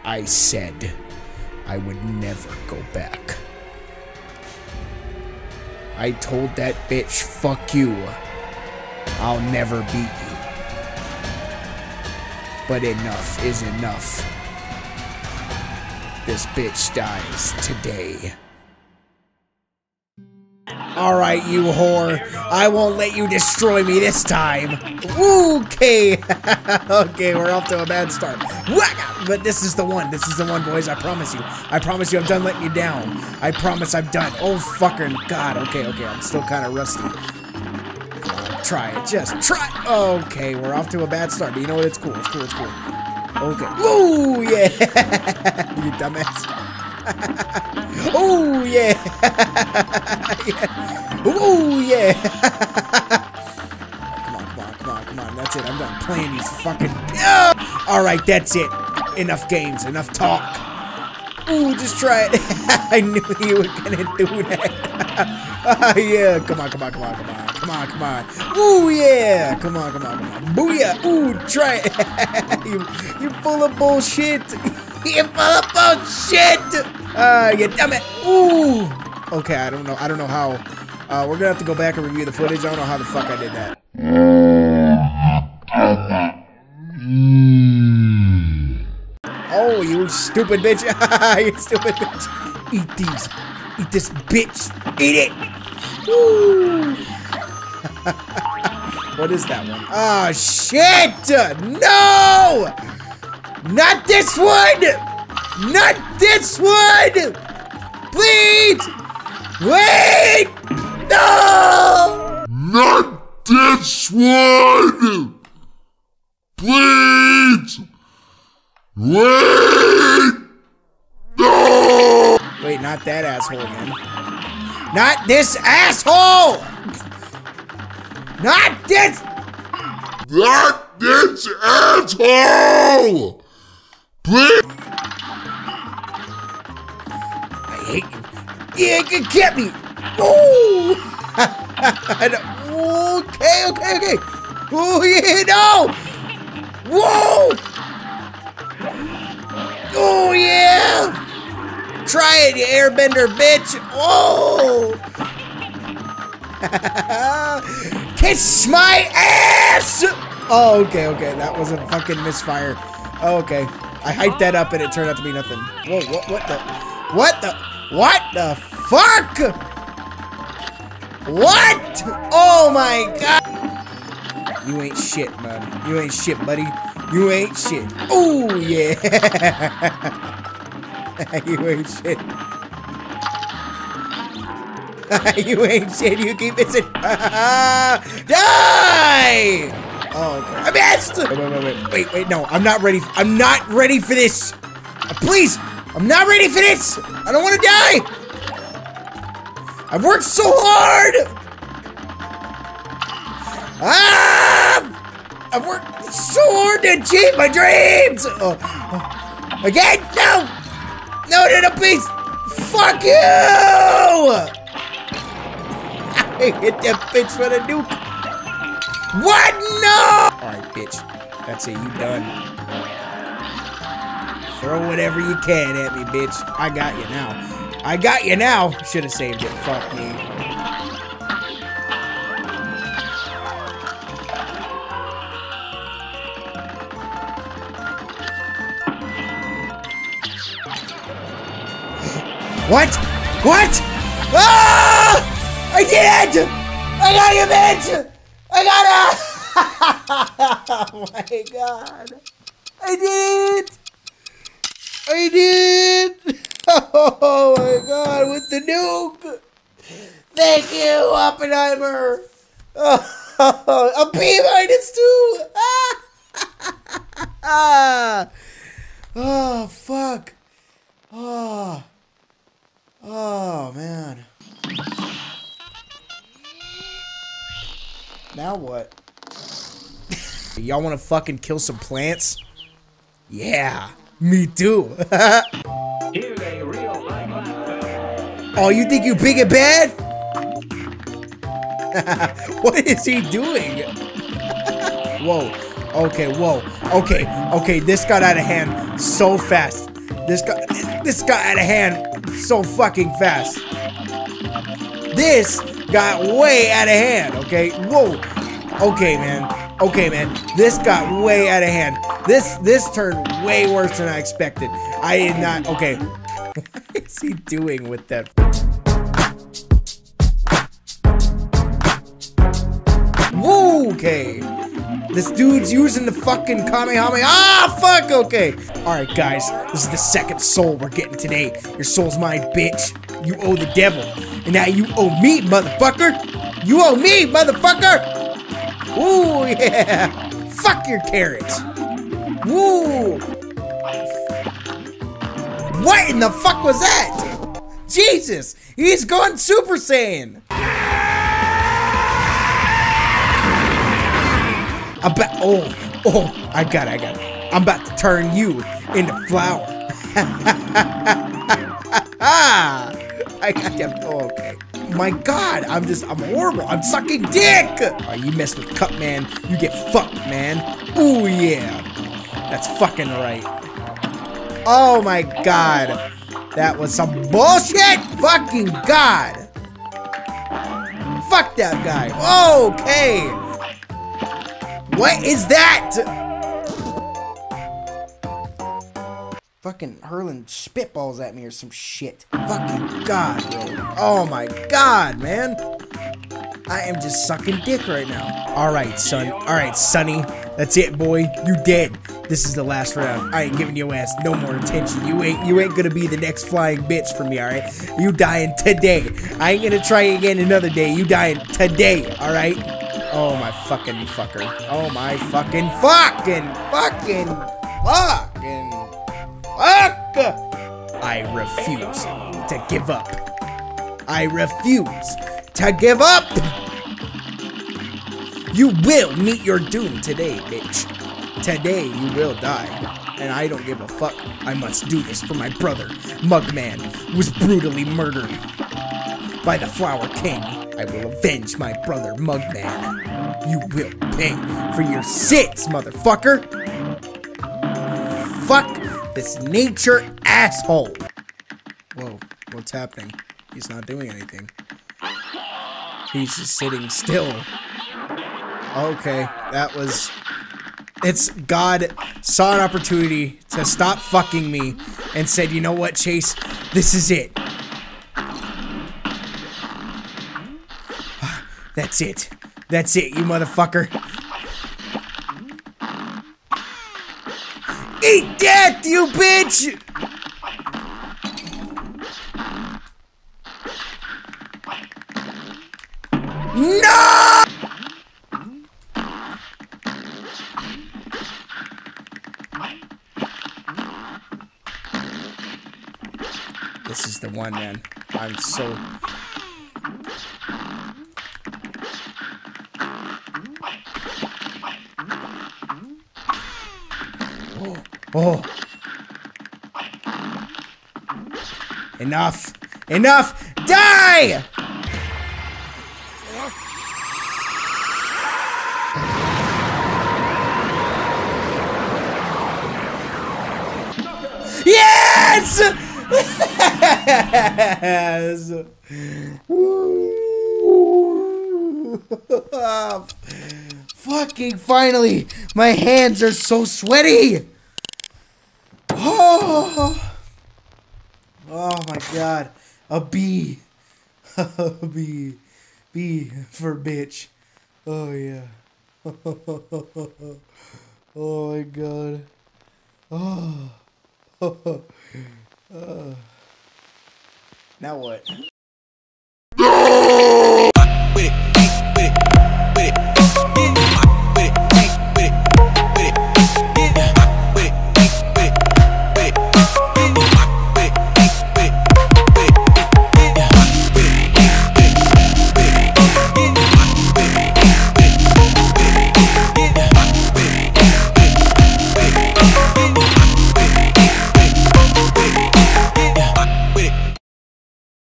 I said I would never go back. I told that bitch, fuck you. I'll never beat you. But enough is enough. This bitch dies today. Alright, you whore. I won't let you destroy me this time. Okay. Okay, we're off to a bad start. But this is the one. This is the one, boys. I promise you. I promise you I'm done letting you down. I promise I'm done. Oh, fucking God. Okay, okay. I'm still kind of rusty. Come on, try it. Just try. Okay, we're off to a bad start. But you know what? It's cool. It's cool. It's cool. Okay. Ooh, yeah. You dumbass. Oh yeah. Yeah. Oh yeah. Come on. That's it. I'm done playing these fucking. All right, that's it. Enough games. Enough talk. Ooh, just try it. I knew you were gonna do that. Yeah. Come on. Ooh yeah. Come on. Booyah. Ooh, try it. You full of bullshit. You're full of bullshit! You dumb it! Ooh! Okay, I don't know how. We're gonna have to go back and review the footage. I don't know how the fuck I did that. Oh, you stupid bitch! You stupid bitch! Eat these! Eat this bitch! Eat it! Woo! What is that one? Oh shit! No! Not this one! Not this one! Please! Wait! No! Not this one! Please! Wait! No! Wait, not that asshole again. Not this asshole! Not this! Not this asshole! Please! I hate you. Yeah, you can get me! Ooh! Okay. Oh, yeah, no! Whoa! Oh, yeah! Try it, you airbender bitch! Oh! Kiss my ass! Oh, okay. That was a fucking misfire. Oh, okay. I hyped that up and it turned out to be nothing. Whoa, what the fuck? What? Oh my God. You ain't shit, man. You ain't shit, buddy. You ain't shit. Oh, yeah. You ain't shit. You ain't shit. You keep missing. Die! Oh, okay. I missed! Wait, no. I'm not ready. I'm not ready for this. Please! I'm not ready for this! I don't want to die! I've worked so hard! I've worked so hard to achieve my dreams! Again? No! No, please! Fuck you! I hit that bitch with a nuke. What? No! Alright, bitch. That's it. You done. Throw whatever you can at me, bitch. I got you now. Should have saved it. Fuck me. What? Ah! I did it! I got you, bitch! I got it! Oh my God. I did! Oh my God, with the nuke! Thank you, Oppenheimer! Oh, a B-2! Oh, fuck. Oh, man. Now what? Y'all wanna fucking kill some plants? Yeah, me too. Oh, you think you big and bad? What is he doing? Whoa. Okay, whoa. Okay, this got out of hand so fast. This got out of hand so fucking fast. This got way out of hand, okay? Whoa. Okay, man. Okay, man. This got way out of hand. This turned way worse than I expected. I did not. Okay. What is he doing with that? Woo, okay. This dude's using the fucking Kamehameha. Ah, fuck, okay. Alright, guys. This is the second soul we're getting today. Your soul's mine, bitch. You owe the devil. And now you owe me, motherfucker. You owe me, motherfucker. Ooh, yeah. Fuck your carrots. Woo. What in the fuck was that? Jesus. He's gone Super Saiyan. I got it. I'm about to turn you into flour. I got you. Oh, okay. My God, I'm horrible. I'm sucking dick. Oh, you mess with Cup Man, you get fucked, man. Ooh, yeah. That's fucking right. Oh my God. That was some bullshit. Fucking God. Fuck that guy. Okay. What is that? Fucking hurling spitballs at me or some shit. Fucking God, bro. Oh my God, man. I am just sucking dick right now. Alright, son. Alright, Sonny. That's it, boy. You dead. This is the last round. I ain't giving your ass no more attention. You ain't gonna be the next flying bitch for me, alright? You dying today. I ain't gonna try again another day. You dying today, alright? Oh my fucking fucker. Oh my fucking fuck! I refuse to give up. I refuse to give up! You will meet your doom today, bitch. Today you will die. And I don't give a fuck. I must do this for my brother, Mugman, who was brutally murdered by the Flower King. I will avenge my brother, Mugman. You will pay for your sins, motherfucker! Fuck this nature asshole! Whoa, what's happening? He's not doing anything. He's just sitting still. Okay, that was... It's God saw an opportunity to stop fucking me and said, you know what, Chase? This is it. That's it. That's it, you motherfucker. Eat death, you bitch! No! This is the one, man. I'm so... Oh. Enough. Enough. Die! Yes! Yes! Fucking finally! My hands are so sweaty! Oh my God. A B. A B. B for bitch. Oh yeah. Oh my God. Oh. Now what?